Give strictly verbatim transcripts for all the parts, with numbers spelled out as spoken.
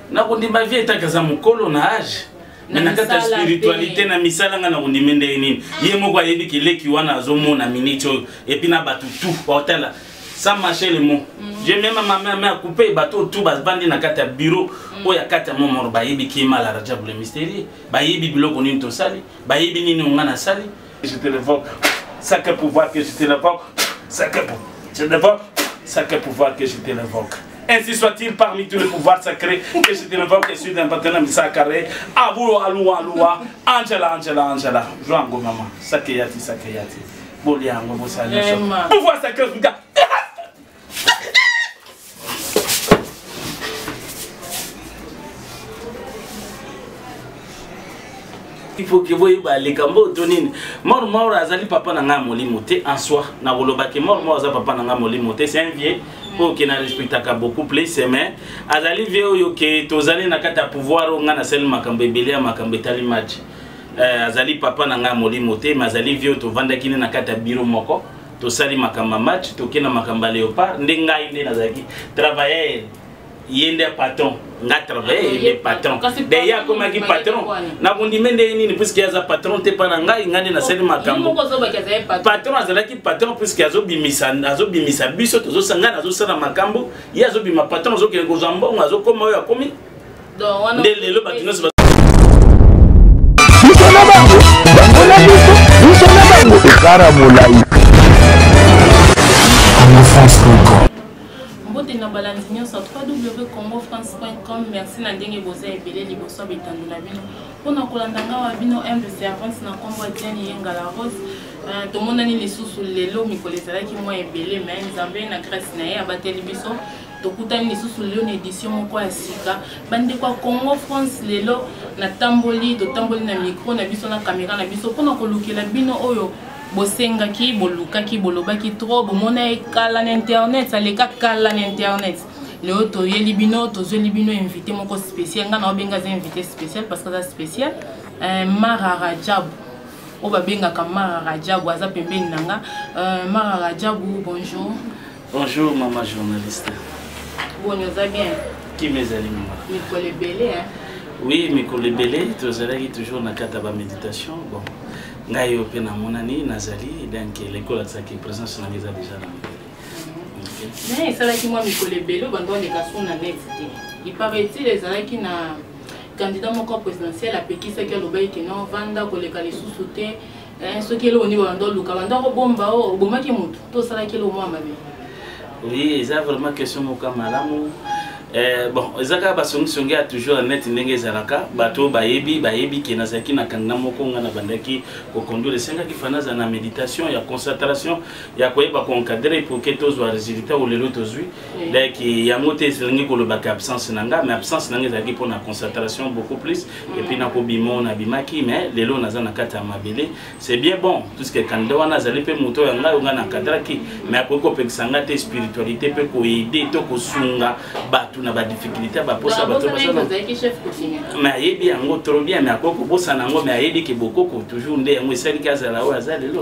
na kondima vie etakaza mokolo na âge mais na kata spiritualité na misala nga na kondima ndenge nini ye moko ayebi kileki wana azomona minute oyo et puis na bato tout hôtel sans marcher le mot je même ma mère m'a coupé bateau tout bas bandi na kata bureau oya kata momor bayebi ki mala Rajab le mystérieux bayebi biloko nini to sali bayebi nini ngana sali je te l'évoque sacré pouvoir que je te l'évoque sacré pouvoir je l'évoque sacré pouvoir que je te l'évoque. Ainsi soit-il parmi tous les pouvoirs sacrés que je te l'évoque et suis d'un partenaire sacré. Abou aloua aloua Angela Angela Angela Joango maman sakeyati sakeyati boliango bosanya pouvoir sacré fuga. Il faut que vous voyez les cambo tonine mort mort azali papa nanga molimo te en soi na wolobaki mort mort azali papa nanga molimo te c'est un vieux pour qui na respectaka beaucoup plus mais azali vieux yo ke tozali na kata pouvoir nga na sel makambo ebele ya makambo etali match euh azali papa nanga molimo te mais azali vieux to vandaki na kata biro moko to sali makambo match to kena makambo léopard ndenga inde nazaki travailler yende patron nga travailler les patrons d'ailleurs comme qui patron na kondimende nini puisque yaza patron te pana ngai ngani na seli makambo patron azala ki patron puisque azo bimisa azo bimisa biso tozo sanga azo sala makambo yazo bima patron zo ke kozambo azo koma yo akomi nde lelo batino se bisona bango ona biso bisona bango ekara molai en France Congo na balanzinyo sur w w w point congo france point com. Merci na ndenge boza ebele liboso betandola bino pona kolanda ngawa bino humble servante na kombo Diane Yenga la Rose. To monani lisusu lelo mikolo ezalaki mwa ebele mais nzambe na grâce na ye abateli biso tokutani lisusu lelo na édition moko ya sika bande kwa Congo France lelo na tamboli to tamboli na micro na biso na caméra na biso pona kolukela bino oyo bosenga ki boluka ki bolobaki trop bomona ekala na internet aleka kala na internet leo to yeli bino to zeli bino invité moko spécial nga na obenga za invité spécial parce que ça spécial euh Mara Rajab o babenga ka Mara Rajab aza pembeni nanga euh Mara Rajab bonjour. Bonjour maman journaliste. Bonjour ça bien. Qui mes amis maman? Mikole Belé hein. Oui, Mikole Belé to zalaki toujours na kata ba méditation bon. Ngai yo pe na monani nazali donc l'école ça qui présence na déjà déjà là. Mais ça là qui moi Mikole Belé bando de kaso na net té. Il paraît-il les ala qui na candidat moko présidentiel a pekisa ke lobai ke non vanda ko le kali susute hein ce qui est au niveau bando luka bando ko bomba o bomaki mutu to sala ke lo mama be. Oui, c'est vraiment question moko malamu. Euh, bon, ezaka basongi songi a toujours net ndenge zalaka bato bayebi bayebi ke nazaki na kanga moko ngana bandaki ko conduire senga ki fanaza na méditation ya concentration ya koyeba ko encadrer pour que tous soient résultats ou lelo tozui donc ya moté sengi ko lobaka absence nanga mais absence nanga ezaki pour na concentration beaucoup plus et puis na ko bimo na bimaki mais lelo naza na kata mabele c'est bien bon tout ce que kanda wana zali pe moto ya ngai ngana kadraki mais akoko pekisanga te spiritualité pe ko aider to ko sunga bato na ba difficulté ba posa ba to basana mais ayebi yango trop bien mais akoko posa nango mais ayebi ke bokoko toujours nde yango esali kazala o azali lo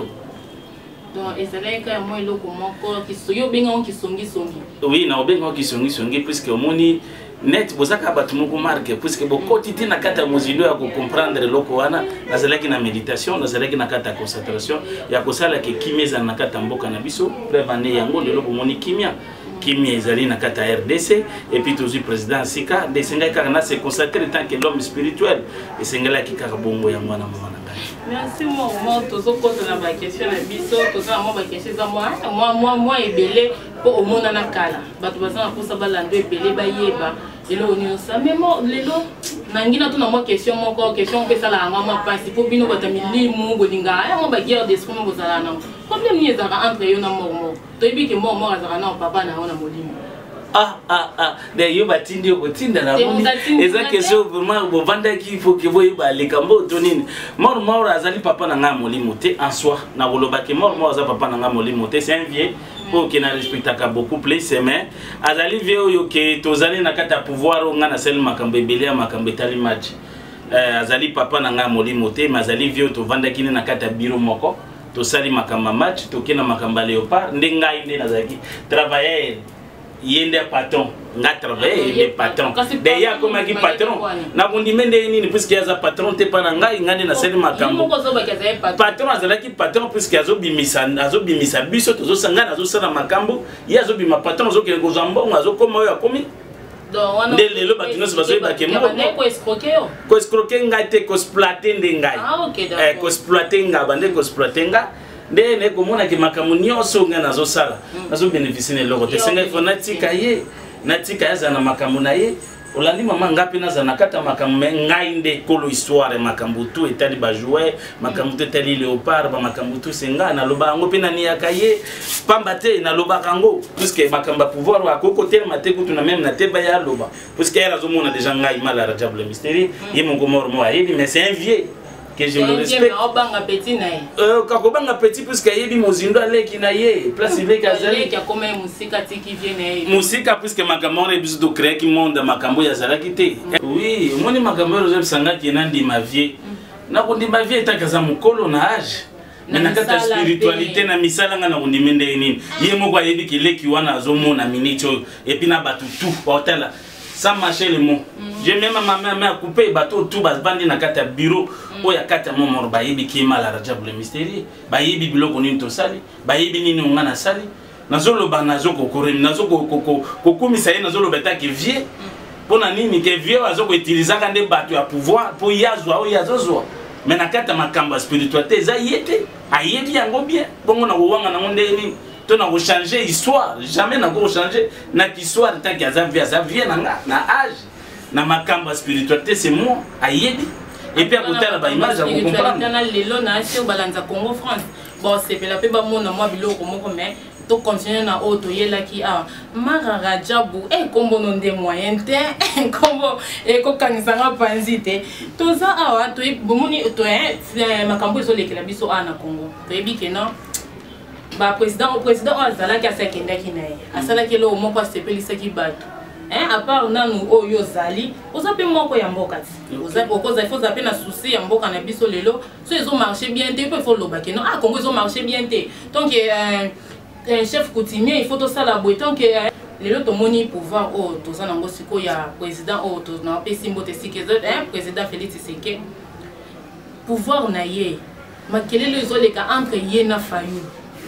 donc ezali ka mo eloko moko ki soyo benga ki songi songi oui na obenga ki songi songi puisque omoni net bozaka batu moko marque puisque bokoti tina kata mozilo ya ko comprendre loko wana nazalaki na méditation nazalaki na kata concentration ya kosala ke kimeza na kata mboka na biso prévane yango lelo bomoni kimia Kimi ezali na kata R D C et puis toujours président Sika de senga kana se consacrer tant que l'homme spirituel et senga ki karabongo ya mwana mwana ngai. Merci moi moi tozo koza na ba question na biso tozo na ba question za moi moi moi moi ebele po omona na kala bato bazana posa balando ebele bayeba elo oni ça mais mo lelo nangina to na moi question moko question pe sala nga moi pasi po bino batamili mu bolinga ya mo ba guerre d'esprit mo bozala na problème ni ezaka entre yo na mormo to ibi ke mormo azaka na papa na ona molimo ah ah ah de yo batindi ko tinda na moni eza question vraiment bo vanda ki faut que boy ba le kambo tonini mor mor azali papa na nga molimo te en soi na bolobaki mor mor azali papa na nga molimo te c'est un vieux pour qui na respectaka beaucoup plus mais azali vieux yo ke tozali na kata pouvoir nga na sel makambo ebele ya makambo etali match euh azali papa na nga molimo te mais azali vieux to vanda kini na kata biro moko to sali makamba match to kena makamba léopard ndenga inde nazaki travailler yende patron nga travailler les patrons de ya comme qui patron na kondimende nini puisque ya za patron te pana ngai ngani na seli makambo patron azala ki patron puisque azo bimisa azo bimisa biso tozo sangana azo sala makambo ya azo bima patron azo kele ko zambongo azo koma yo akomi nde lelo bato nyonso bazoyebake ko escroquer ngai te koexploiter nde ngai koexploiter ngai bande koexploiter ngai nde ne komona ke makambo nyonso ngai nazosala nazobénéficie na eloko te senga ifo natika ye natika ye aza na makambo na ye olandi mama ngapi naza na kata makambo me ngai nde kolo histoire makambo tu etali bajouer makambo tu etali léopard bamakambo tu senga naloba yango mpe naniyaka ye pamba te nalobaka yango puiske makambo ya pouvoir akoko telema te kutu na meme na te baya aloba puiske yere azomona déjà ngai mal aradiable mystérie ye mongo moro mo ayebi mais c'est un vieux que je le respecte. Euh, quand on banga petit puisque yebi mozindo aleki na ye place ile kazali. Qui a comme musika tiki viene. Musika puisque makambo on rebis do créer qui monde makambo ya zalaki te. Oui, moni makambo yo sanga ki nandi ma vie. Na kondi ma vie etakaza mukolo na âge. Mais na kata spiritualité na misala nga na kondi mende nini. Ye moko ayebi ki leki wana azomona minito et puis na batutu hôtel. Sans marcher les mots. J'ai même ma mère m'a coupé bateau tout bas bandi na kata bureau o ya kata mo mor ba yebi ki mala radiable mystère ba yebi biloko nini to sali ba yebi nini ngana sali nazolo ba nazo kokore nazo kokoko kokumisa ye nazolo beta ki vie pona nini ke vie azo ko utiliser ka nde bato ya pouvoir pour yazwa o yazozwa mais na kata makamba spiritualité za yete ayebi yango bien bongo na wanga na ngonde nini to na ko changer histoire jamais na ko changer na histoire tant que ça vient ça vient na na âge na makamba spiritualité c'est moi ayebi et puis à côté là ba image à vous comprendre na lelo na sur balanza Congo France bon c'est la pe ba mona moi biloko moko mais to continuer na auto yela ki a mara rajabu e kombo no nde moyen te kombo e ko kanisanga panzite to za awa to bomoni to e makambo so lekela biso ana Congo to ebi ke non ba président au président azala ki asakenda ki na ye asala ki lo moko asepelisa ki bato hein à part nanu oyo zali ozape moko ya mboka ti ozape okoza il faut zape na souci ya mboka na biso lelo so ezo marcher bien te peut faut lobake non ah Congo ezo marcher bien te donc euh, un chef coutumier il faut to sala boy tant que lelo to moni pouvoir o to za nango siko ya président o to na pesi mbote sikezo hein président Félix Tshisekedi pouvoir na ye makelelo ezo leka entre ye na Fayulu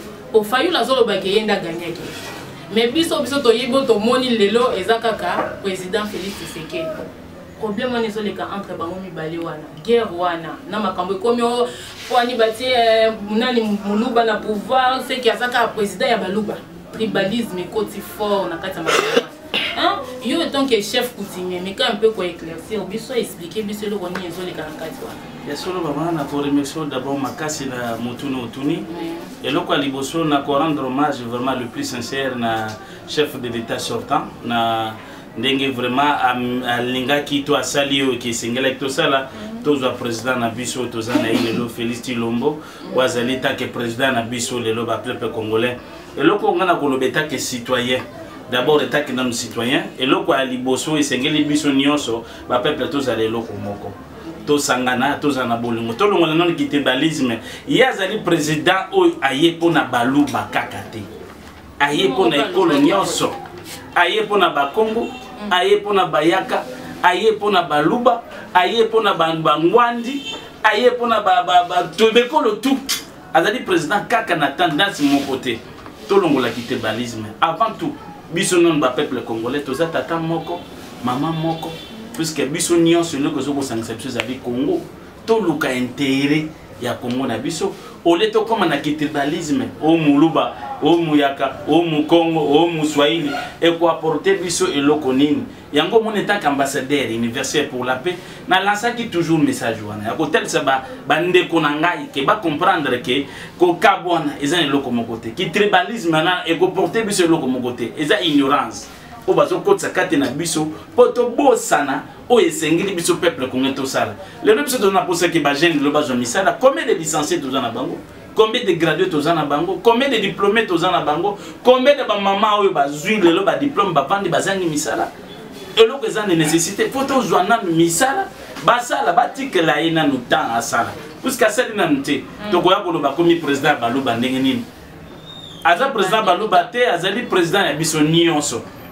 o Fayulu azolo bake yenda gagner ke mais biso biso to yebo to moni lelo ezakaka président Félix Tshisekedi problème on ezoleka entre bango mibale wana guerre wana na makambo komi o wani batie munani muluba na pouvoir c'est qui azaka président ya baluba tribalisme côté fort na kati makambo hein yo tant que chef coutumier mais quand un peu ko éclaircir biso expliquer biso le roni ezoleka na kati wana ya solo baba na ko remercier d'abord makasi na mutuno utuni et loko liboso na ko rendre hommage vraiment le plus sincère na chef de l'état sortant na ndenge vraiment alinga ki to asali o ki singela to sala tozwa président na biso tozana ile lo Félix Tshilombo wazali ta ke président na biso le lo ba peuple congolais et loko ngana ko lobeta ke citoyen d'abord état que non citoyen et loko ali boso et singeli biso nyonso ba peuple tozala loko moko to sangana tozana bolingo to longola non ki tribalisme yazali président o aye pona baluba kakate aye pona ekolo nyonso aye pona bakongo aye pona bayaka aye pona baluba aye pona bangwandi aye pona ba ba tobekolo tout azali président kaka na tendance mon côté to longola ki tribalisme avant tout biso non ba peuple congolais toza tata moko maman moko puisque biso nyonso le ko zoko sancception za bi Congo to luka intérêt ya Congo na biso ole to koma na tribalisme o muluba o muyaka o mukongo o muswahili et ko apporter biso eloko nini yango mon état ambassadeur universel pour la paix na lança qui toujours message wana ya ko tel ça ba bande ko na ngai ke ba comprendre que ko kabona ezan eloko mon côté ki tribalisme na et ko porter biso eloko mon côté eza ignorance o bazo kotsa kate na biso poto bosana o esengeli biso peuple congolais to sala le biso to na posa ke ba jeune lo bazo misala combien de licenciés to na bango combien de gradués to na bango combien de diplômés to na bango combien de ba maman o ba zui le lo ba diplôme ba vandi bazangi misala et lo que ça ne nécessité poto zwana misala ba sala ba tikela ina no temps a sala puisque ça na nte to ko ya ko lo ba komi président baluba ndenge nini aza président baluba te azali président ya biso nyonso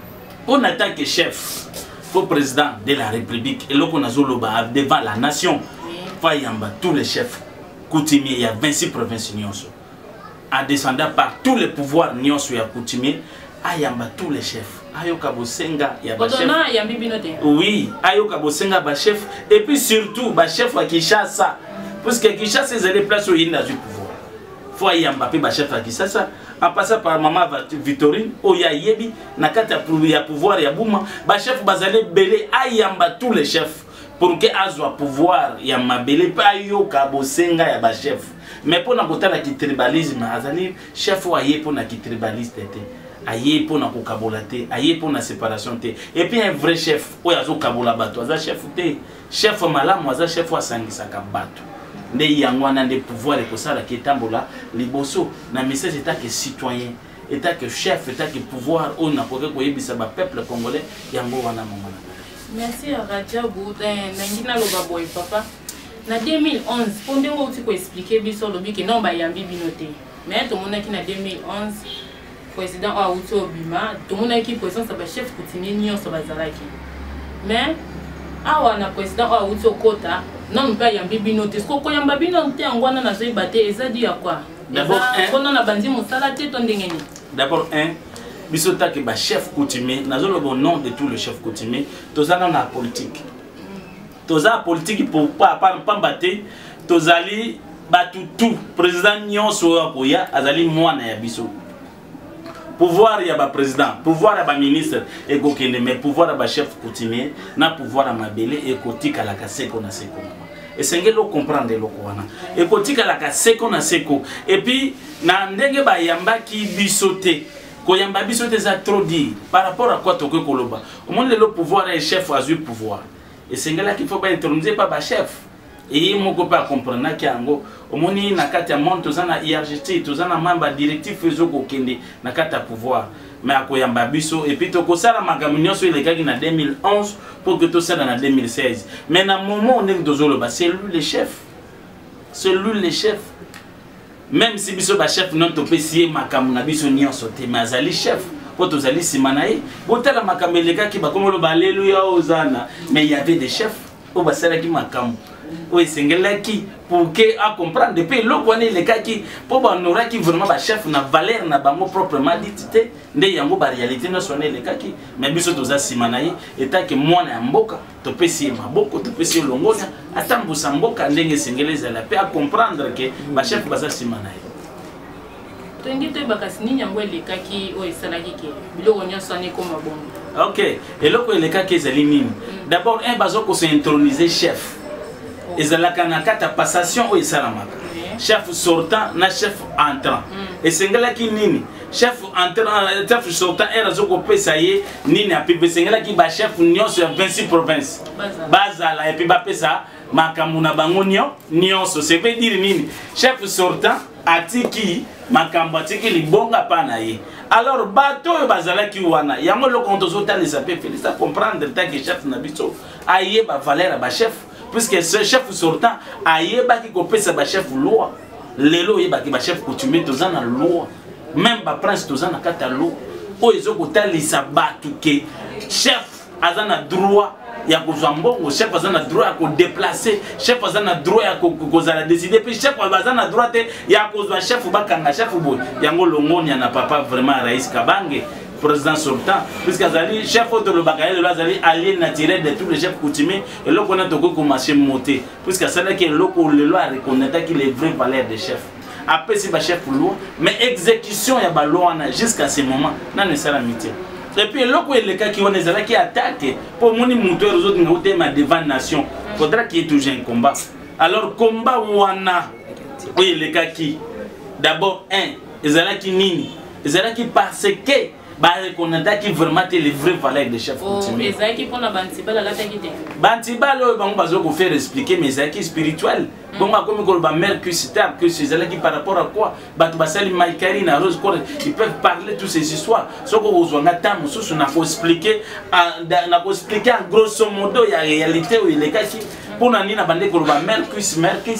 on attaque que chef au président de la République et l'on a devant la nation. Fayamba, tous les chefs coutumiers, il y a vingt-six provinces nyonso. En descendant par tous les pouvoirs nyonso, il y a coutumiers, ayamba tous les chefs. Ayoka Bosenga, il y a ba chef. Oui, Ayoka Bosenga, ba chef. Et puis surtout, ba chef à Kinshasa. Parce que Kinshasa, c'est les places où il y a du pouvoir. Faut ayamba pe ba chef à Kinshasa. En passant par maman Victorine, où il y a Yebi, nakata il y a pouvoir, il y a Bouma. Ba chef bazale belé, ayamba tous les chefs. Pour que azwa pouvoir ya mabele pa yo kabosenga ya ba chef mais pour na kotala ki tribalisme azali chef wa ye pour na ki tribaliste te aye pour na ko kabola te aye pour na séparation te et puis un vrai chef o yazo kabola bato aza chef te chef malamu aza chef wa sangisa ka bato nde yangwana nde pouvoir ko sala ki tambola liboso na message état que citoyen état que chef état que pouvoir on na ko ko yebisa ba peuple congolais yango wana mama. Merci à Raja Boudin, Nangina Lobaboy, papa. En deux mille onze, pour nous expliquer biso lobi que non ba yambi binoté. Mais tout le monde qui en deux mille onze, président Aouti Obima, tout le monde qui président sa chef coutumier nyon sa bazalaki. Mais awa na président Aouti Okota, non pas yambi binoté. Ce ko yamba binoté ngwana na zo baté ezadi ya quoi? D'abord, on a bandi musala te tondengeni. D'abord un bisota que ba chef coutumier nazo le bon nom de tous les chefs coutumiers tozana na politique toza politique pour pas pas pas battre tozali batu tout président nyonso akoya azali mwana ya biso pouvoir ya ba président pouvoir ya ba ministre et kokende mais pouvoir ya ba chef coutumier na pouvoir ya mabele et kotika la kaseko na seko et sengelo comprendre loko wana et kotika la kaseko na seko et puis na ndenge ba yamba ki bisote Koyamba biso teza trop dit par rapport à quoi toko koloba. Au monde le pouvoir est chef a eu pouvoir. Et c'est là qu'il faut pas introniser pas ba chef. Et moko pas comprendre que ango au monde na kati ya monde tozana I R G T tozana membre directif fezo ko kende na kati ya pouvoir. Mais akoyamba biso et puis toko sala magaminyo so ile kaki na deux mille onze pour que tout ça dans deux mille seize. Mais na moment on est dozolo ba c'est lui le chef. C'est lui le chef. Même si biso ba chef non to pesier makamu na biso nyonso te mais azali chef po tozali simanaye botala makameleka ki ba komolo ba alléluia ozana mais il y avait des chefs au basala ki makamu o esengela ki pour que à comprendre depuis le connaît les cas qui pour ba nora ki vraiment ba chef na valeur na bango proprement dit te nde yango ba réalité no sonné les cas qui mais biso toza simanaye eta que mwana ya mboka to pesier maboko to pesier longonya atambusa mboka ndenge sengeleza la pe à comprendre que ba chef baza simanaye tengite bakasini nyango les cas qui o esalaki ke biloko nyonso ani ko mabongo. OK et loko les cas qui ezali nini d'abord un bazo ko se introniser chef ezalaka na kata passation o esalamaka chef sortant na chef entrant et sengela ki nini chef entrant chef sortant era zoko pesa ye nini api sengela ki ba chef nyonso ya vingt-six provinces bazala et puis ba pesa makambo na bango nyonso c'est veut dire nini chef sortant atiki makambo atiki libonga pana ye alors bato bazala ki wana yango lo kontozo talisa pe felisa comprendre ta que chef na biso aye ba valeur ba chef puisque ce chef sortant aye ba ki kopesa ba chef loi lelo ye ba ki ba chef coutumier tozana loi même ba prince tozana kata loi o ezoko talisa batu ke chef azana droit ya kozwa mbongo chef azana droit ya ko déplacer chef azana droit ya ko kozala décider puis chef azana droit te ya kozwa chef bakanga chef boy yango longoni na papa vraiment Rais Kabange président sortant puisque azali chef de le bagaille azali allié naturel de tous les chefs coutumiers et là on a toko commencer monter puisque ça là que loko le loi reconnaître qu'il est vrai valeur de chef après c'est ba chef loi mais exécution ya ba loi jusqu'à ce moment na ne sera mitié et puis loko le cas qui on est là qui attaque pour moni monter aux autres ngauté ma devant nation faudra qu'il y ait toujours un combat alors combat wana oui le cas qui d'abord un ezala ki nini ezala ki parce que bah reconnaître qui vraiment les vraies valeurs de chef coutumier. Mais ça qui prend la bantibal la tête. Bantibal bon bazo ko faire expliquer mais ça qui spirituel. Bon comme ko ba mercure terre que c'est là qui par rapport à quoi ba to basali maikari na rose quoi ils peuvent parler toutes ces histoires. Soko ozwanga tamu susu na ko expliquer na ko expliquer en grosso modo ya réalité ou il est caché pour na nina bande ko ba mercure mercure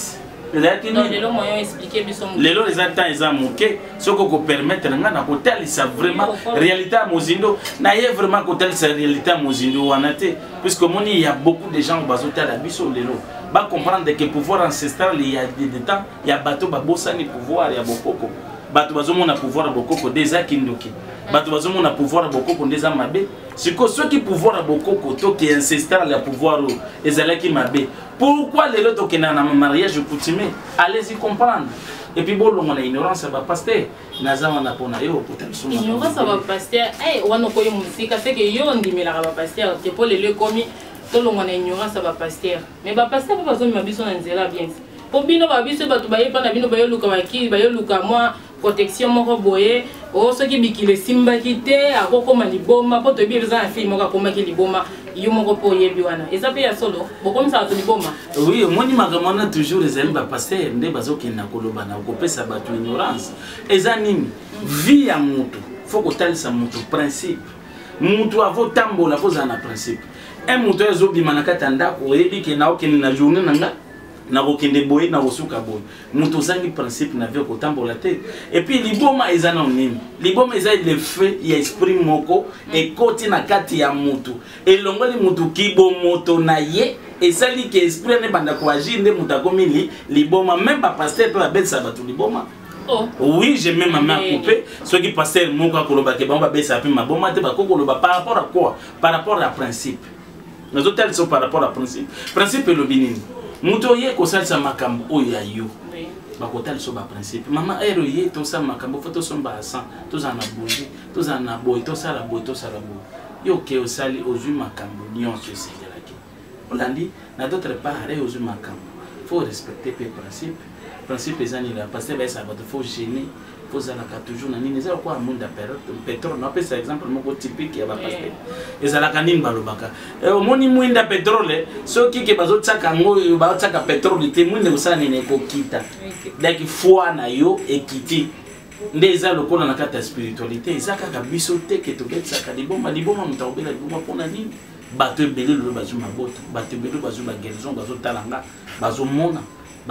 Donc les moyens expliquer biso. Les lois les attends ils ont manqué ce qu'on permettre nga na kotel ça vraiment réalité à Mozindo na y vraiment kotel c'est réalité à Mozindo wanate puisque mon il y a beaucoup de gens bazoter la biso les lois ba comprendre que pouvoir ancestral il y a des temps il y a bateau ba bosani pouvoir il y a bokoko bateau bazomona pouvoir bokoko déjà kindoki bateau bazomona pouvoir bokoko déjà mabe c'est que ceux qui pouvoir bokoko to qui ancestral le pouvoir ezalaki mabe. Pourquoi les autres qui n'ont pas de mariage coutumier? Allez-y comprendre. Et puis bon, on a ignorance, ça va passer. Naza on a pour naïo pour tel son. Ignorance, ça va passer. Eh, on a quoi musique? C'est que yo on dit mais la va passer. C'est pour les lieux commis. Tout le monde a ignorance, ça va passer. Mais va passer pas besoin de ma biso en zéro bien. Pour bino va biso ba tu baye pas na bino bayo luka waki bayo luka moi protection moko boye. Oh ceux qui bikile simba kité akoko maliboma pour te bien besoin un film moko koma ki liboma. Yo moko po yebi wana ezape ya solo bokomi ça to liboma. Oui moni makamana toujours les amis ba passer nde bazo kina koloba na kopesa batu ignorance ezanimi vie ya mutu faut ko talisa mutu principe mutu avo tambola koza na principe un mutu ezo bimana katanda ko yebi ke na okeni na journée nanga na kokende boye na kosuka boye mutu zangi principe na vie ko tambola te et puis liboma ezana nini liboma eza le fait ya esprit moko et koti na kati ya mutu elongoli mutu kibo moto na ye et sali que esprit ne banda ko agir nde mutu akomili liboma même pas pasteur pe babetsa batu liboma. Oh. Oui, j'ai même ma main coupée. Ceux qui passaient le mot quand on va baisser un peu ma bombe, par rapport à quoi? Par rapport à principe. Nous autres sont par rapport à principe. Principe est le binini. Moutoye ko salsa makambo oya yo. Oui. Ba ko tal so ba principe. Mama ero ye to sa makambo foto so ba cent. To za na boji, to za na boy, to sa la boy, to sa la boy. Yo ke o sali ozu makambo nyon se segelaki. Olandi na d'autre part re ozu makambo. Faut respecter les principes. Principe ezani la parce que ça va te faut gêner. Faut ça la toujours na nini za ko amunda pétrole. Na pesa exemple moko typique ya ba pasteur. Ezala kanini balobaka. E omoni mwinda pétrole, so ki ke bazo tsaka ngo ba tsaka pétrole te mwinde usani ne ko kita. Donc foi na yo ekiti. Ndeza lokola na kata spiritualité, ezaka ka biso te ke to betsaka liboma liboma mutobela liboma pona nini? Bato ebele lo bazo mabota, bato ebele bazo ba guérison, bazo talanga, bazo mona.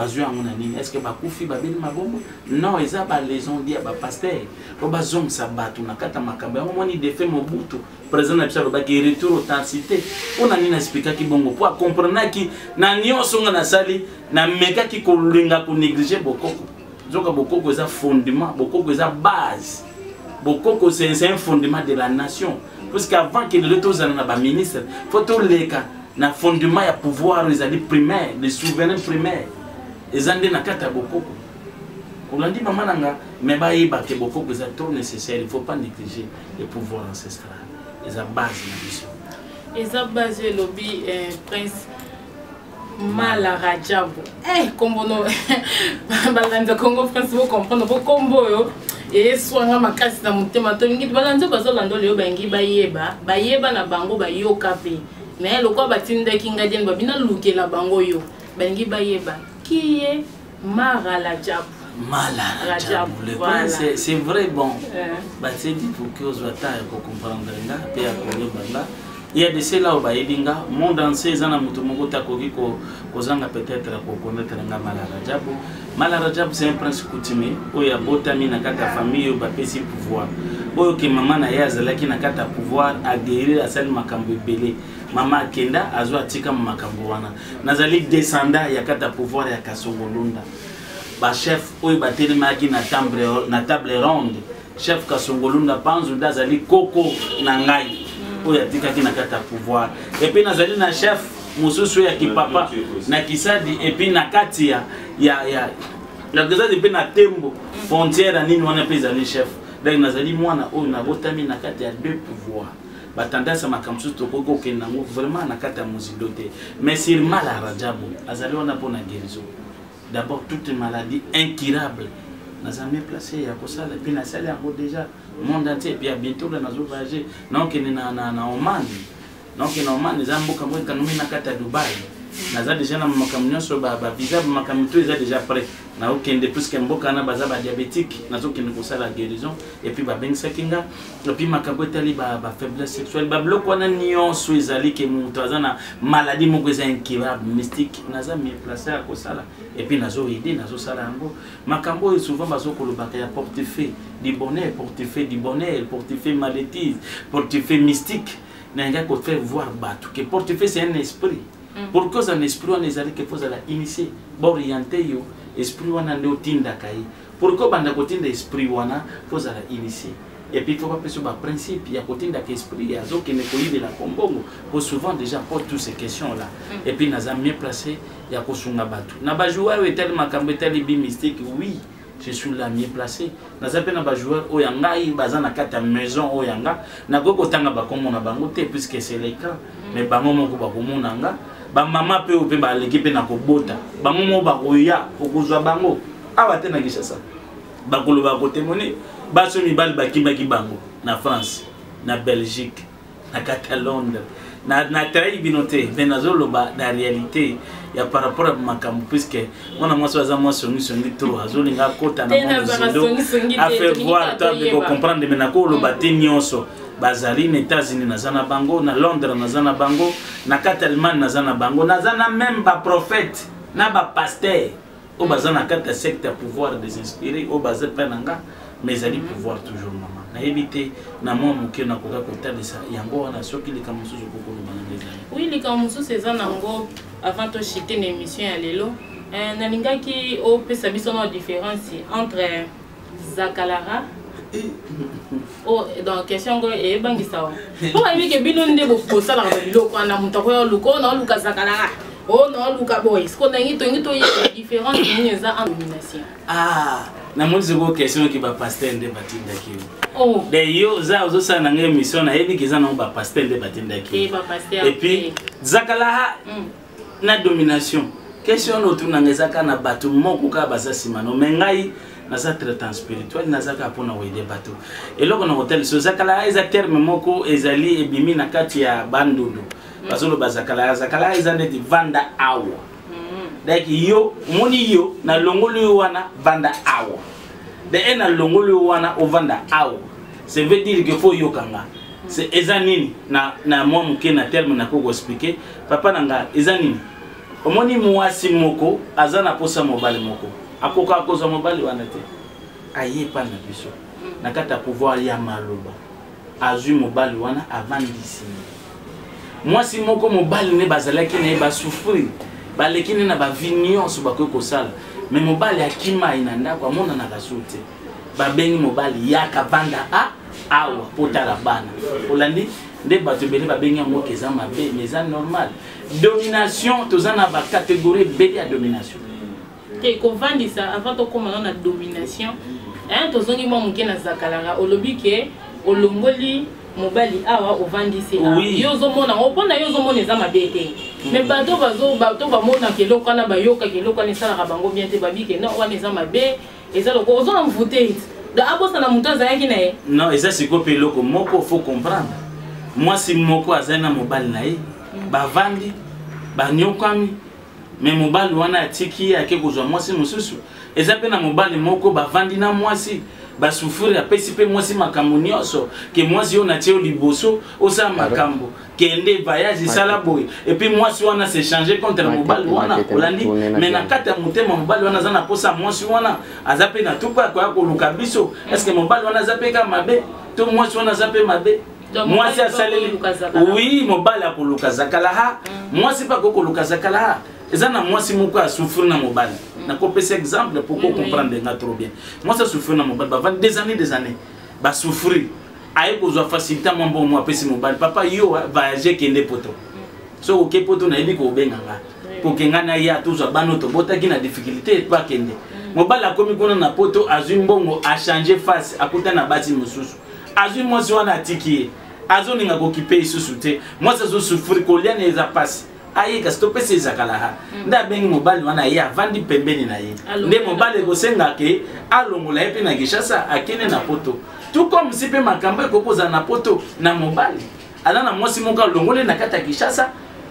Est-ce que bakufi babeli mabombo? Non, ils ont les ont dit à pasteur. Oba zom sabatu na kata makamba. On moni défait Mobutu. Président na pisa loba ki retour authenticité. On a ni na expliquer ki bongo pour comprendre ki na nyonso nga na sali na meka ki ko linga ko négliger bokoko. Zoka bokoko za fondement, bokoko za base. Bokoko c'est un fondement de la nation. Parce qu'avant que le retour na ba ministre, faut to leka na fondement ya pouvoir les alliés primaires, les souverains primaires. Ezande na kata bokoko. Olandi mama nanga mais ba yeba ke bokoko est trop nécessaire, il faut pas négliger le pouvoir ancestral. Eza base na biso. Eza base lobby eh, prince Mala Rajabo. Eh kombo no balanda Congo France vous comprendre vos combo yo et soanga makasi na mutema to ngi balanda bazo lando leo bangi bayeba, bayeba na bango bayoka pe. Mais lokwa batinda kinga den babina lukela bango yo. Bangi bayeba. Qui est Mala Rajabo? Mala Rajabo, voilà. C'est vrai, bon. Bah, c'est dit pour que vous soyez comprendre là. Il y a des ceux-là au Baïdinga, monde entier, ils ont un mouton takogi ko kozanga peut-être pour connaître Mala Rajabo. Mala Rajabo, c'est un prince coutumier. Où il y a botami na kata famille, où il y a pouvoir. Où il y a maman na yazala qui na kata pouvoir à guérir à celle makambo belé. Mama Kenda azwa tika makambo wana nazali descendant ya kata pouvoir ya Kasongolunda ba chef oyo bateli maki na table na table ronde chef Kasongolunda panzu dazali koko na ngai oyo tika kina kata pouvoir et puis nazali na chef mususu ya kipapa na kisadi et puis na kati ya ya ya na kisadi pe na tembo frontière nini wana pe zali chef donc nazali mwana oyo na botami na kati ya deux pouvoirs. Tendance à ma campus to koko kenango vraiment na kata muzindo te mais sur Mala Rajabo azali on a pour na guérison d'abord toute maladie incurable n'a jamais placé ya kosala puis na sala ngo déjà monde entier puis bientôt na zo voyager donc na na na Oman donc na Oman zambo kamwe kanumi na kata Dubai naza déjà na makambo nyonso ba visa makambo to eza déjà prêt na okende plus que mboka na baza ba diabétique nazo kende kosala guérison et puis ba bengisaki nga et puis makambo etali ba ba faiblesse sexuelle ba bloko wana nyonso ezali ke mutu aza na maladie moko eza incurable mystique naza mi placer à kosala et puis nazo aider nazo sala yango makambo souvent bazo kolobaka ya portefeuille du bonheur portefeuille du bonheur portefeuille malédise portefeuille mystique n'a qu'à faire voir battre que portefeuille c'est un esprit. Pour cause un esprit on est allé que faut la initier, orienter yo esprit on a le tinda kai. Pour que banda kotinda esprit wana faut la initier. Et puis il faut pas penser au principe il y a kotinda qu'esprit ya zo qui ne koyibe la kombongo. Pour souvent déjà pose toutes ces questions là. Et puis naza mieux placé ya kosunga batu. Na ba joueur etel makambo etel bi mystique oui. Je suis là mieux placé. Nous avons des joueurs au Yanga, ils sont dans la maison au Yanga. Nous avons des gens qui puisque c'est l'écran. Mais nous avons des gens qui sont maman peut faire l'équipe na kobota. Maman ba koya okozwa bango. Awa te na kishasa. Ba kolo ba kotemoni. Ba so mi bal ba kibaki bango na France, na Belgique, na Catalogne. Na na trai binote, mais na zolo ba na réalité. Il y a par rapport à ma campagne puisque moi moi soit moi songi songi trop azoli nga kota na mon a faire voir toi de comprendre mais na ko lo baté nyonso bazali na États-Unis na zana bango na Londres na zana bango na Catalan na zana bango na zana même ba prophète na ba pasteur au bazana kata secte pouvoir des inspirer au bazet penanga mais ali pouvoir toujours maman na éviter na moi moké na koka kota de ça yango wana soki le kamusu ko lo bananga oui les kamusu c'est ça nango avant de chiter une émission à l'élo, nalinga qui au peut savoir son différence entre Zakalara oh dans question que et bangisa pour aimer que bino ndé bo posa la bilo ko na mutako yo luko na luka Zakalara oh non luka boy ce qu'on a ngito ngito y différence ni za en domination ah na monize ko question qui ba pasteur ndé batinda ki oh de yo za ozo sa na émission na yebi ki za na ba pasteur ndé batinda ki et ba pasteur et puis Zakalara na domination question autour na ngezaka na bato moko ka baza simano mengai na sa traitant spirituel na zaka pona wede bato eloko na hotel so zakala eza terme moko ezali ebimi na kati ya bandulu bazolo bazakala zakala eza ndeti vanda awa daki yo moni yo na longolo wana vanda awa de ena longolo wana o vanda awa ça veut dire que faut yokanga c'est ezanini na na moi muke na terme na ko expliquer papa nanga ezanini omoni muasi moko azana posa mobali moko akoka akoza mobali wana te aye pa na biso na kata pouvoir ya maloba azui mobali wana avandisi muasi moko mobali ne bazalaki ne ba souffrir balekini na ba vignon ba ko sala mais mobali akima inanda kwa mona na kasute ba bengi mobali yaka vanda a awa potala bana olandi nde bato bele ba bengi ngo keza mabe mais ça normal domination tozana ba catégorie B ya domination te ko vandi ça avant to komana na domination hein tozongi mo muke na Zakalara olobi ke olongoli mobali awa o vandi c'est yo zo mona o pona yo zo mona za mabe te mais bato bazo bato ba mona ke lokana ba yoka ke lokana sala bango bien te babike no wana za mabe eza loko ozo na mvoter da abosa na muto azaki na ye non eza sikope loko moko faut comprendre moi si moko azana mobali na ye ba vandi ba nyokami mais mobali wana atiki ake kozwa mwasi mususu eza pe na mobali moko ba vandi na mwasi ba souffrir apesi pe mwasi makambo nyonso ke mwasi yo na tie liboso osa makambo kende voyage sala boy et puis mwasi wana se changer contre mobali wana olandi mais na kata mutema mobali wana zana posa mwasi wana azape na tupa kwa koluka biso est-ce que mobali wana azape ka mabe to mwasi wana azape mabe mwasi asaleli oui mobali akoluka Zakala mwasi pa kokoluka Zakala ezana mwasi moko a souffrir na mobali na kopesa exemple pour qu'on comprendre nga trop bien moi ça souffrir na mobali ba des années des années ba souffrir aye kozwa facilité mo bon moi pesi mobali papa yo voyager kende poto so oké poto na yebi ko benga nga pour que nga na ya tozwa bano to botaki na difficulté pas kende mobali akomi kona na poto azui mbongo a changer face akuta na bati mususu azui mwasi wana atiki azoni nga ko kipe isusu te moi ça zo souffrir ko liane eza passe aye ka stopper ces Zakala nda bengi mobali wana ya vandi pembeni na ye nde mobali ko senga ke alongola epe na Kishasa akene na poto tout comme si pe makambo ko poza na poto na mobali ala na mwasi moka longole na kata Kishasa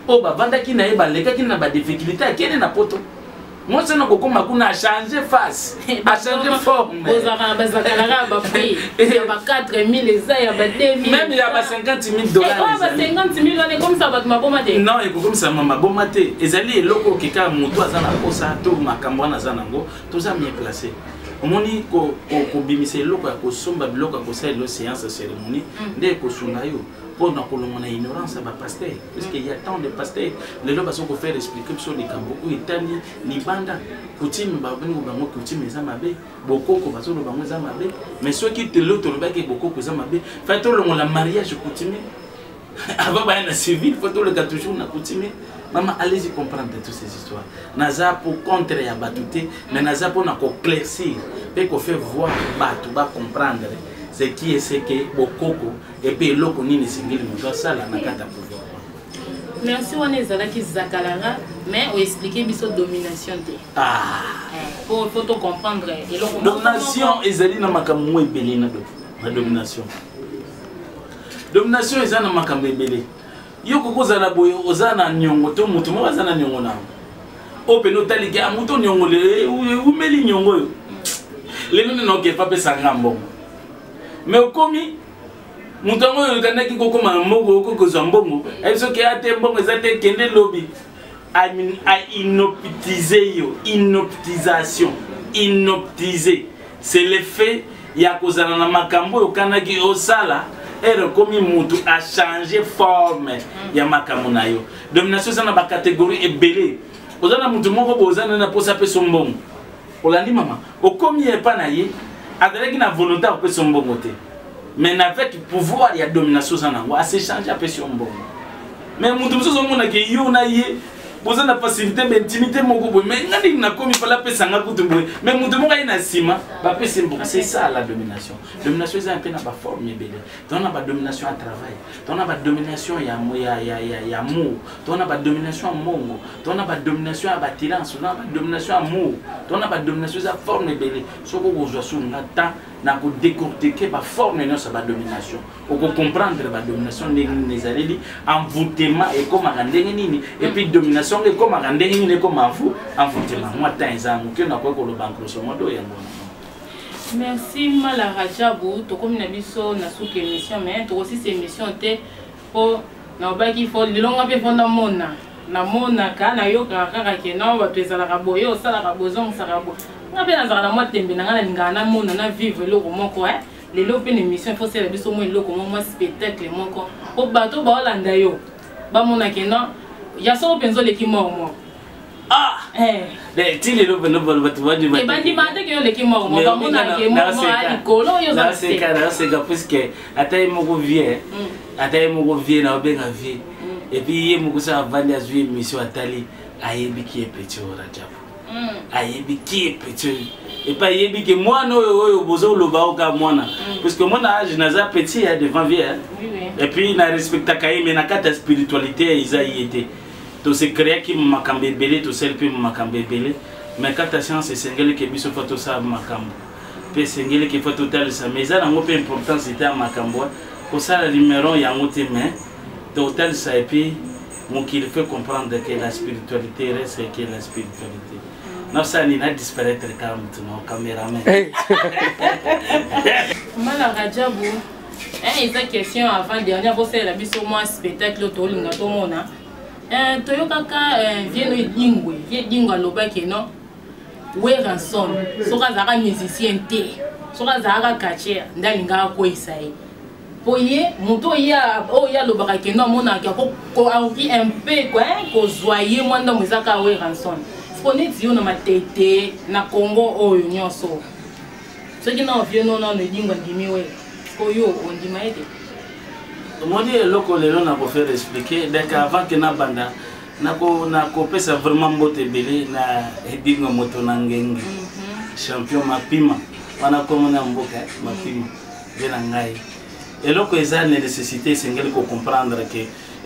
o bavandaki na ye balekaki na badifficulté akende na poto moi ça n'a kokoma kuna a changé face a changé forme ozaka bazakalaka ba prix ya ba quatre mille eza ya ba deux mille même ya ba cinquante mille dollars et ba cinquante mille on est comme ça ba maboma te non et comme ça maboma te ezali eloko kika mutu azana kosa to makambo na zanango toza bien placé omoni ko ko bimisa eloko ya kosomba biloko ya kosala lo séance cérémonie nde kosunga yo pour na kolomona ignorance ba pasteur parce qu'il y a tant de pasteurs les lois sont faire expliquer sur les cambo ou etani ni banda coutume ba bani ba mo coutume za mabe bokoko ba so lo ba mo za mabe mais ceux qui te l'autre le ba ke bokoko za mabe fait to lo la mariage coutume avant ba na civil faut to le ga toujours na coutume. Maman, allez-y comprendre toutes ces histoires. Naza pour contre ya batouté, mais naza pour na éclaircir, et qu'on fait voir batou, ba comprendre ce qui est ce que bokoko et puis loko nini singili muto ça la nakata pouvoir. Merci wana ezalaki zakalanga, mais on expliquer biso domination te. Ah. Pour faut to comprendre et loko domination ezali na makambo ebele na do. La domination. Domination ezana makambo ebele. Yo kokozala boye ozana nyongo to mutu mo bazana nyongo na o peno talike amuto nyongo le umeli nyongo yo le none no ke pape sangambo mais okomi mutu ngo yo kanaki kokoma mbogo kokozwa mbongo ebiso ke ate mbongo ezate kende lobby I mean I inoptiser yo inoptisation inoptiser c'est l'effet ya kozana na makambo yo kanaki osala. Et comme mutu a changé forme ya makambo na yo domination ça na ba catégorie ebelé ozana mutu moko bozana na posa pe sombongo olandi mama okomi e pa na ye adalaki na volonté pe sombongo te mais avec pouvoir ya domination ça na ngo a se changer pe sombongo mais mutu so mona ke yo na ye bozana facilité mais intimité moko boy mais ngandi na komi pala pe sanga kutu boy mais mutu moko ina sima ba pe simbo c'est ça la domination domination c'est un peu na ba forme belé on a ba domination à travail on a ba domination ya ya ya ya ya mou on a ba domination mongo on a ba domination à batilance on a ba domination amour on a ba domination à forme belé soko bozwa sunga ta na ko décortiquer ba forme non ça ba domination on ko comprendre ba domination les aleli envoûtement et comme ndenge nini et puis domination et comme ndenge nini comme envou envoûtement moi tanza mo ke na ko ko lo bankroso mo do yango. Merci Mala Rajabu to comme na biso na sous émission mais to aussi cette émission te po na ba ki fo lilonga pe fonda mona na mona ka na yo ka ka ke na ba pesa la kaboyo sala kabozong sarabo na pe na zala mo tembe na ngala ngana mona na vivre lo moko eh les lope une émission faut c'est la biso mo lo comme moi spectacle moko po bato ba olanda yo ba mona ke no ya so penzo le ki mo mo ah eh les ti les lope no bol batu wadi ba e bandi mate ke yo le ki mo mo ba mona ke mo mo ali kolo yo za c'est cara c'est ga puisque atai mo go vie atai mo go vie na obenga vie et puis ye mo ko sa vandi azui émission atali ayebi ki epeti ora jabu ayebi ki epeti et pas yebi que moi no yo bozo lo ba oka mwana parce que mon âge naza petit hein devant vieux hein et puis na respecta kai mais na kata spiritualité isa yete to se créer ki makambe belé to sel pe makambe belé mais kata science sengele ke biso photo sa makambo pe sengele ke photo tal sa mais ça na ngo pe importance c'était makambo ko ça la numéro ya ngote mais total ça et puis mon qu'il fait comprendre que la spiritualité reste que la spiritualité. Non, ça n'a disparaître quand maintenant, caméraman. Mala Rajabu, hein, il y a une question avant dernière fois c'est la biso moi spectacle autour de tout monde. Hein, Toyoka vient de Dingwe, vient Dingwa loba que non, ouais ransom, soka zara musicien té, soka zara catcher, ndalinga ko isai. Poye, moto ya oh ya loba que non mona ko ko envie un peu quoi, ko joyeux moi ndo muzaka ouais ransom. Connaître yo na matete na Congo oyo nyonso ce qui na vient non non ne dinga dimiwe oyo on dimaete moni loko lelo na ko faire expliquer donc avant que na banda na ko na ko pesa vraiment mbote belé na dinga moto na ngenge champion mapima wana ko mona mboka mapima bela ngai et loko eza nécessité sengeli ko comprendre que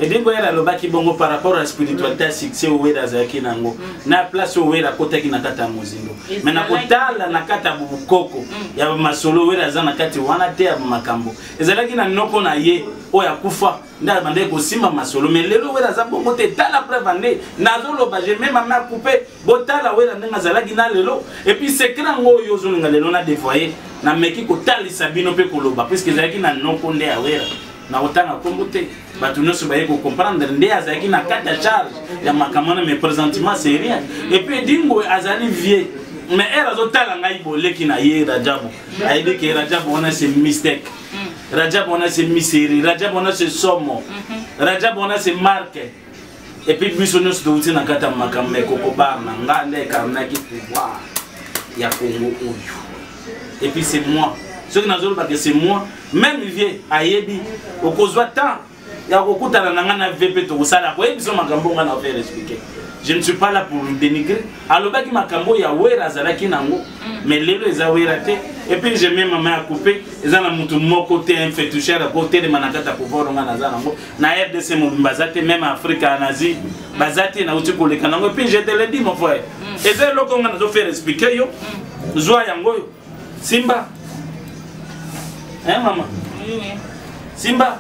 et donc il y a le baki bongo par rapport à la spiritualité succès au wera zaki nango na place au wera kota ki nakata mozindo mais na kotala nakata bukoko ya masolo wera za nakati wana te ya makambo ezalaki na noko na ye o ya kufa nda bande ko sima masolo mais lelo wera za bongo te tala preuve ande nazolo ba je même ma couper botala wera ndenga zalaki na lelo et puis secret ngo yo zo nga lelo na dévoyer na meki ko talisa bino pe koloba parce que ezalaki na noko nde ya wera na otanga kombo te batu nyonso baye ko comprendre nde azalaki na kata charge ya makamana mais présentement c'est rien et puis dingo azali vieux mais era zo tala ngai boleki na ye Rajabu aide ke Rajabu on a c'est mistake Rajabu on a c'est miseri Rajabu on a c'est somo Rajabu on a c'est marque et puis biso nyonso to uti na kata makamana ko ko bana ngande karna ki pouvoir ya Congo oyo et puis c'est moi ce que nous avons c'est moi même vieux ayebi okozwa temps ya kokutana na ngana V P to kusala ko ebiso makambo ngana faire expliquer je ne suis pas là pour dénigrer alobaki makambo ya wera zalaki nango mais lelo eza wera te et puis j'ai même maman à couper eza na mutu moko te un féticheur à côté de manakata pouvoir ngana za nango na R D C mo bazate même Afrique en Asie bazate na uti koleka nango et puis je te le dis mon frère eza loko ngana zo faire expliquer yo joie yango yo Simba. Hein maman? Oui oui. Simba.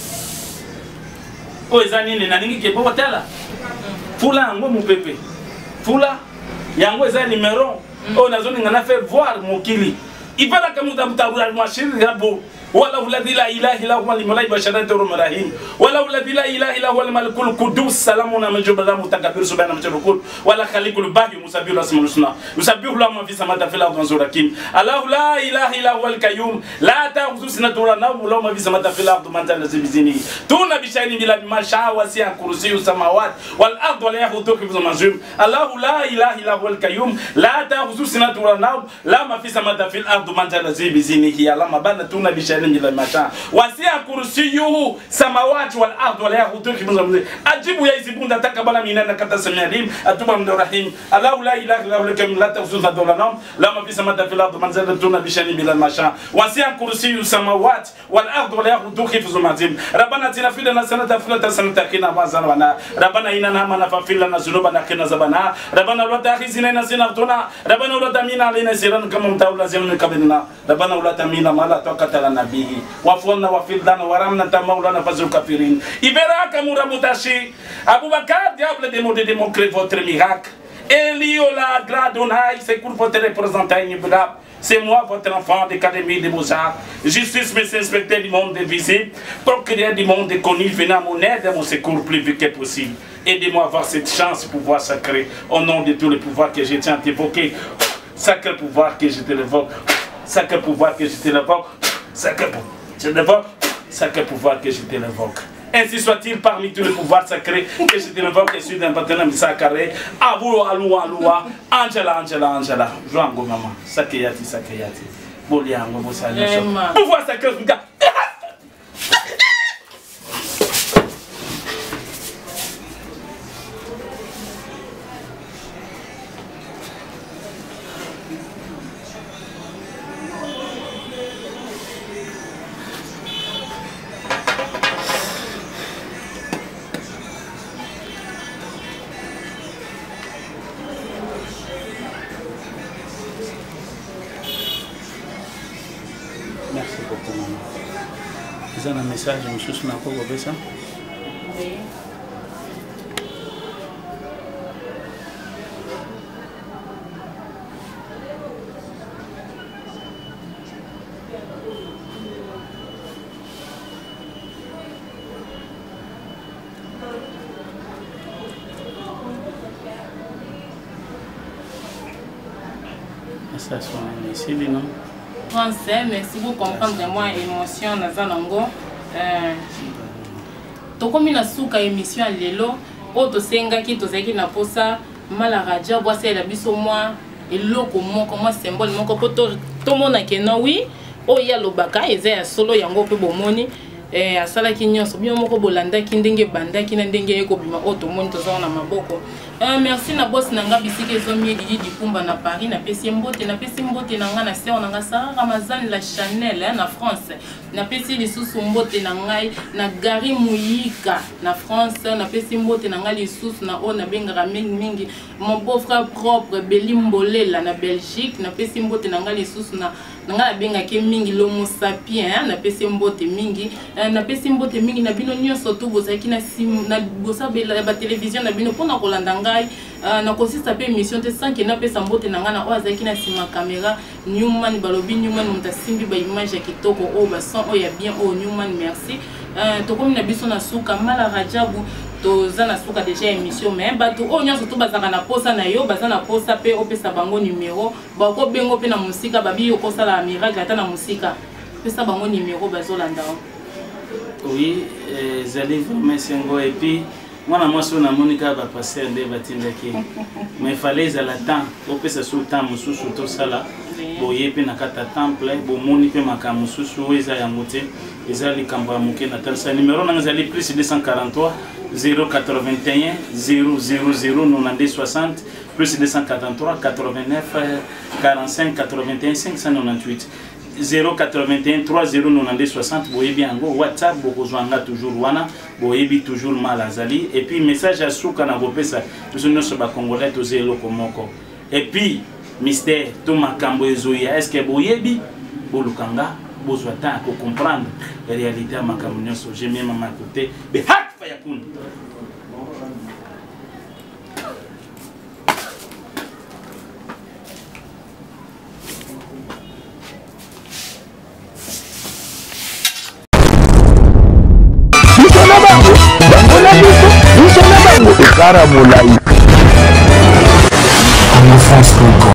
Oh ezani ni naningi ke poko tela. Fula ngo mu pepe. Fula yango ezani numéro. Oh nazoni ngana faire voir mokili. Ibala kamuta mutabula mwashiri rabo. ولا الذي لا اله الا هو الملائكه بشرات الرحيم ولا الذي لا اله الا هو الملك القدوس سلامنا من جبل متكبر سبحانه وتعالى ولا خالق الباقي مسبح الاسماء الحسنى يسبح له ما في السماوات وفي الارض وزوركيم الله لا اله الا هو القيوم لا تاخذه سنه ولا نوم له ما في السماوات وفي الارض من ذا الذي بيزني دون بشيء بلا ما شاء وسع كرسيه السماوات والارض ولا يحوطه حفظهما الله لا اله الا هو القيوم لا تاخذه سنه ولا نوم لا ما في السماوات وفي الارض من ذا الذي بيزني الله ما بان دون بشيء وسع كرسيه السماوات والارض ولا يحوطه حفظهما اجيب يا زبون تكبل من انك تسمع العليم اتوب من الرحيم الله لا اله الا هو الكريم لا تاخذه سنه ولا نوم لا ما في السماوات وفي الارض من ذا دون بشيء بلا ما شاء وسع كرسيه السماوات والارض ولا يحوطه حفظهما ربنا اتنا في لنا سنه فلا سنه كنا ما زالنا ربنا اننا ما نغفر لنا ذنوبنا كنا زبنا ربنا ولا تاخذنا إن نسينا ربنا ولا تمنا علينا سيرا كما متولى زمن قبلنا ربنا ولا تمنا ما لا طاقه لنا به وفونا وفلنا ورمنا تمولانا فزر كافرين إبراك مرمتاشي أبو بكر diable de de démontrer votre miracle Eliola Gladonai c'est pour votre représentant c'est moi votre enfant d'académie de Beaux-Arts justice mes inspecteurs du monde invisible procureur du monde connu venez à mon aide à mon secours plus vite que possible aidez-moi à avoir cette chance de pouvoir sacré au nom de tous les pouvoirs que je tiens à t'évoquer sacré pouvoir que je te l'évoque sacré pouvoir que je te l'évoque sacré pouvoir je l'évoque sacré pouvoir que je te l'évoque. Ainsi soit-il parmi tous les pouvoirs sacrés que je te l'évoque et suis d'un partenaire sacré. Abou aloua aloua, Angela Angela Angela, Joango maman, Sakeyati Sakeyati, Boliango Bosali. Pouvoir sacré, regarde. Merci pour ton maman. Vous avez un message, monsieur Snako, vous avez ça? Oui. Ça sonne ici, non? Français, merci pour comprendre vraiment l'émotion dans Zanango. Tokomi na suka émission lelo, oto senga ki tozaki na posa mala radia boise la biso moi eloko moko moi symbole moko poto to mona ke no oui o ya lobaka eza ya solo yango pe bomoni eh asala ki nyonso bino moko bolanda ki ndenge banda ki na ndenge eko bima oto moni toza na maboko Euh, merci na boss nanga bisike ezomi Didi Dikumba na Paris na pesi mbote na pesi mbote nanga na sœur nanga Sarah Ramazan la Chanel hein, na France na pesi lisusu mbote na ngai na Gary Muyika na France na pesi mbote nanga lisusu na o na bengara mingi mingi mon beau-frère propre Belimbolela na Belgique na pesi mbote nanga lisusu na nanga benga ke mingi l'homo sapien hein, na pesi mbote mingi euh, na pesi mbote mingi na bino nyonso to bozaki na sim na bosa ba télévision na bino pona kolanda Uh, na consiste pe émission te sans que na pesa mbote na ngana o azaki na sima caméra Newman balobi Newman mutasimbi ba image ya kitoko o ba son o ya bien o Newman merci euh to comme na biso na suka mala rajabu to za na suka déjà émission mais bato o nyonso to bazaka na posa na yo baza na posa pe o pesa bango numéro ba ko bengo pe na musika babi yo kosa la miracle ata na musika pesa bango numéro bazolanda. Oui, euh, zali vraiment sengo et puis moi, moi, je suis Monica va passer à des bâtiments qui. Mais il fallait à la temps. Au plus, c'est sous temps, sous sous tout ça là. Bon, il y a peu na kata temple. Bon, moni pe makamu sous sous ils a yamoté. Ils a les kamba muke natal. Sa numéro n'a pas plus deux cent quarante-trois zéro quatre-vingt-un zéro zéro zéro quatre-vingt-deux soixante plus deux cent quarante-trois quatre-vingt-neuf quarante-cinq quatre-vingt-un cinq cent quatre-vingt-huit. zéro quatre-vingt-un trois zéro quatre-vingt-deux soixante boyebi yango WhatsApp bokozwanga toujours wana boyebi toujours malazali et puis message à souka na bopesa biso nyonso ba congolais to zelo komoko et puis mystère to makambo ezoya est-ce que boyebi bolukanga bozwa temps pour comprendre la réalité à makambo nyonso j'ai mis maman à côté be hat fa yakun. Cara mulai.